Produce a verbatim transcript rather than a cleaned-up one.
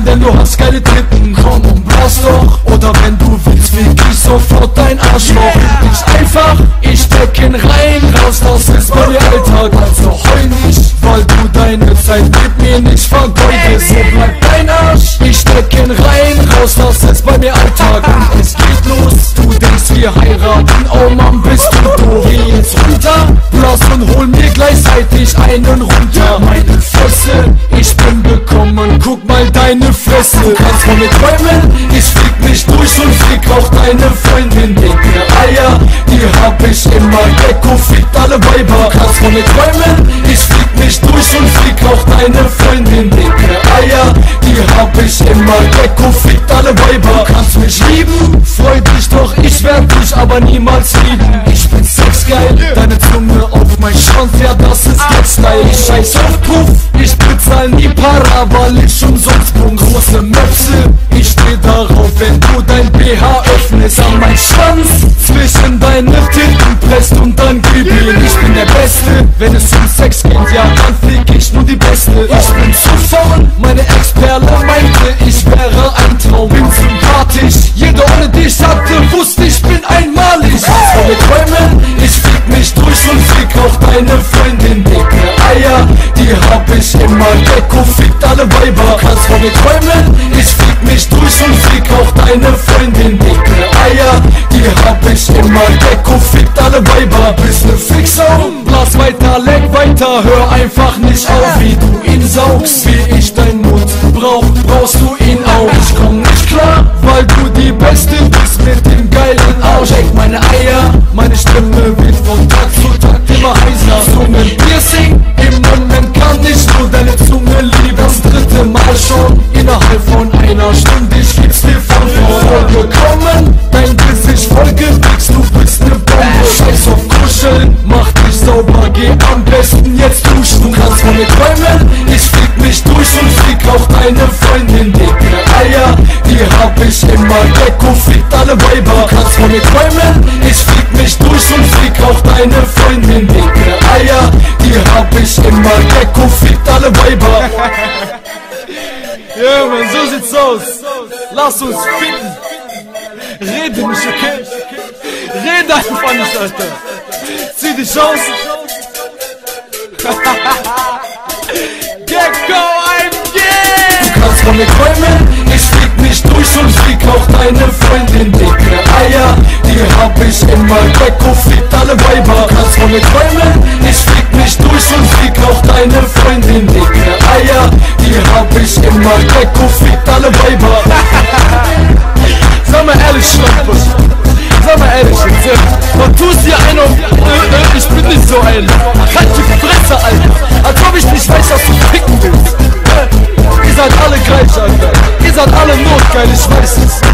denn du hast geile Titten. Komm und blass doch, oder wenn du willst, fick ich sofort dein Arschloch. Nicht einfach, ich steck ihn rein, raus, das ist bei mir Alltag. Also heul nicht, weil du deine Zeit mit mir nicht vergeudest. So bleibt dein Arsch, ich steck ihn rein, raus, das ist bei mir Alltag. Und es geht los, du denkst wir heiraten, oh Mann, bist du doof. Geh jetzt runter, blass und hol mir gleichzeitig einen runter. Meine Fresse, ich bin bekommen, guck mal deine Fresse. Du kannst von mir träumen, ich flieg mich durch und fick auch deine Freundin. Dicke Eier, die hab ich immer, Gecko fickt alle Weiber. Du kannst von mir träumen, ich flieg mich durch und fick auch deine Freundin. Dicke Eier, die hab ich immer, Gecko fickt alle Weiber. Du kannst mich lieben, freu dich doch, ich werd dich aber niemals lieben. Ich bin sexgeil, deine Zunge auf mein Schwanz, ja das ist jetzt Style. Ich scheiß auf Puff, ich bezahl nie Para, weil ich umsonst komm. Große Möpse, ich steh darauf, wenn du dein B H öffnest. An mein Schwanz, zwischen deine Titten presst und dann gib ihn. Ich bin der Beste, wenn es um Sex geht, ja dann fick ich nur die Beste. Ich bin zu faul, meine Ex-Perle meinte, ich wäre ein Traum. Bin sympathisch, jeder ohne dich hatte, wusste ich bin einmalig. Kannst von mir träumen, ich fick mich durch und fick auch deine Freundin. Dicke Eier, die hab ich immer, Gecko fickt alle Weiber. Kannst von mir träumen, ich fick mich durch und fick auch deine Freundin. Dicke Eier, die hab ich immer, Gecko fickt alle Weiber. Bist ne Fixau, blass weiter, leck weiter, hör einfach nicht auf. Wie du ihn saugst, wie ich dein Mund brauch, brauchst du ihn auch. Ich komm nicht klar, weil du die Beste bist mit dem geilen Arsch. Check meine Eier, meine Stimme wird von Tag zu Tag immer heißer. Zungenpiercing, im Moment kann ich nur deine Zunge lieben. Das dritte Mal schon, innerhalb von einer Stunde, ich gib's dir von vorn. Vollgekommen, dein Gesicht voll gewichst, du bist ne Bombe. Scheiß auf Kuscheln, mach dich sauber, geh am besten jetzt duschen. Du kannst von mir träumen, ich fick mich durch und fick auch deine Freundin. Dicke Eier, die hab ich immer, Gecko fickt alle Weiber. Du kannst von mir träumen, ich fick mich durch und fick auch deine Freundin. Dicke Eier, die hab ich immer, Gecko fickt alle Weiber. Ja man, so sieht's aus. Lass uns ficken. Rede nicht, okay? Rede einfach nicht, Alter. Zieh dich aus. Gecko, ein Yeah! Du kannst von mir träumen, ich fick mich durch und fick auch deine Freundin. Dicke Eier, die hab ich immer, Gecko fickt alle Weiber. Du kannst von mir träumen, ich fick mich durch und fick auch deine Freundin. Dicke Eier, die hab ich immer, Gecko fickt alle Weiber. Sag mal ehrlich, Schlampe, sag mal ehrlich jetzt, man tust dir einen auf, äh, äh, ich bin nicht so ein. Halt die Fresse, Alter, als ob ich nicht weiß, dass du ficken willst. Ihr seid alle gleich, Alter, ihr seid alle notgeil, ich weiß es.